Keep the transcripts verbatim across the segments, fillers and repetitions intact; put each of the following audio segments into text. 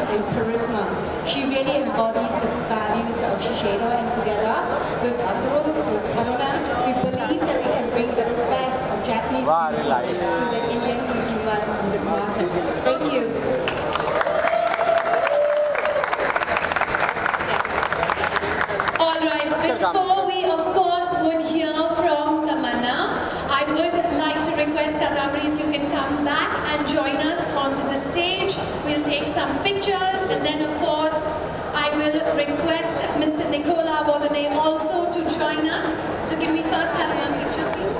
and charisma. She really embodies the values of Shiseido, and together with Andros, with Tamina, we believe that we can bring the best of Japanese beauty to the Indian consumer in this market. Thank you. All right, before we of course would hear from Tamanna, I would like to request Kadambari if you can come back and join us onto the stage. We'll take some pictures, and then of course I will request Mister Nicola Baudonnet also to join us. So can we first have one picture, please?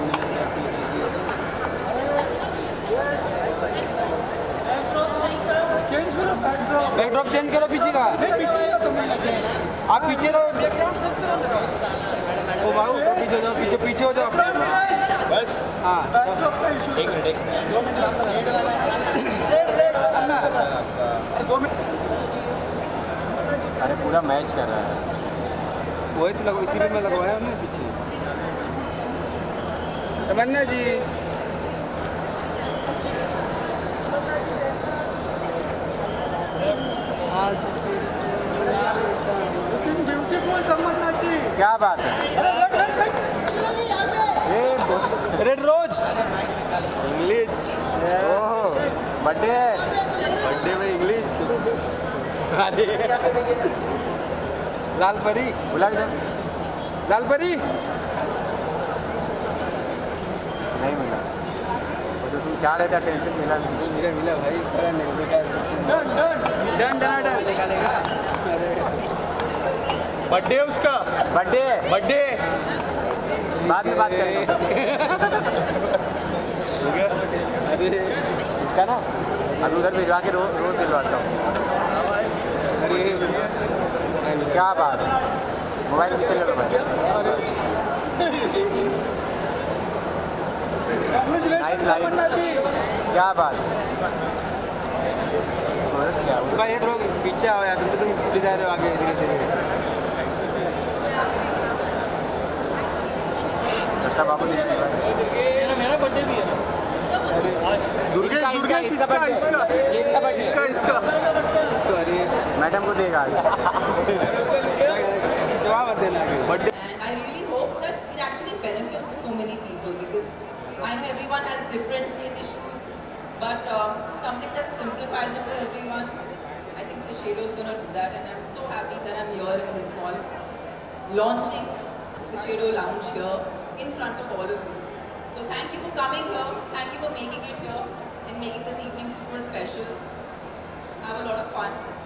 Backdrop change करो पीछे का आप पीछे रहो ओ भाई तो पीछे जाओ पीछे पीछे हो जाओ बस हाँ एक मिनट एक अरे पूरा मैच कर रहा है वही तो लगो इसीलिए मैं लगवाया हूँ पीछे तमन्ना जी क्या बात है red rose English oh birthday birthday में इंग्लिश अरे लाल परी बुला दे लाल परी नहीं मिला तो तू चाह रहे थे टेंशन मिला नहीं मिला मिला भाई डन डन डन निकालेगा बर्थडे उसका बर्थडे बर्थडे बाद में बात करेंगे अरे इसका ना अभी उधर भिजवा के रोज रोज दिलवाता हूँ अरे क्या बात है मोबाइल कितने लोग नाइस लाइफ क्या बात भाई ये थोड़ा पीछे आओ यार तुम पीछे जा रहे हो आगे धीरे धीरे बाबू मेरा बर्थडे भी है दुर्गेश दुर्गेश इसका इसका इसका इसका अरे मैडम को देगा जवाब देना birthday And I really hope that it actually benefits so many people, because I know everyone has different skin issues, but um, something that simplifies it for everyone, I think Shiseido is going to do that, and I'm so happy that I'm here in this mall, launching the Shiseido Lounge here in front of all of you. So thank you for coming here, thank you for making it here, and making this evening super special. Have a lot of fun.